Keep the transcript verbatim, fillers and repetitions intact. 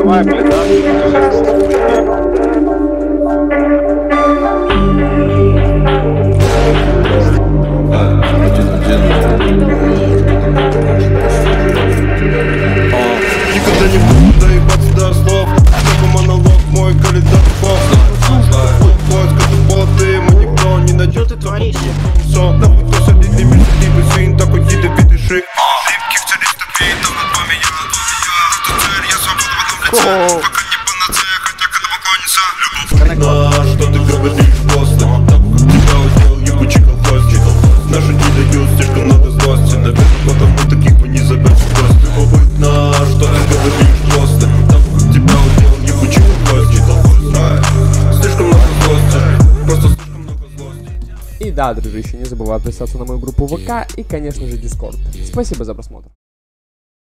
Давай, никогда не буду доебаться до слов. Чтобы монолог мой калейдоскоп. Поиск это полоты, мы никто не найдет. Что ты творишь? Нахуй кто садит не мешает, ибо сын такой ядовитый шик. Липкий в царе ступей, там над вами я, это цель, я свобода в одном лице. Пока не панацея, хотя когда поклонится. На что ты говоришь после того, как тебя удел ебучий колхозник. Наши не дают, слишком много злости. Наверное, потому таких мы не зовем в гости. Побыть на что ты говоришь после того, как тебя удел ебучий колхозник. Слишком много злости, просто слишком много злости. И да, дружище, не забывай подписаться на мою группу ВК и, конечно же, Дискорд. Спасибо за просмотр.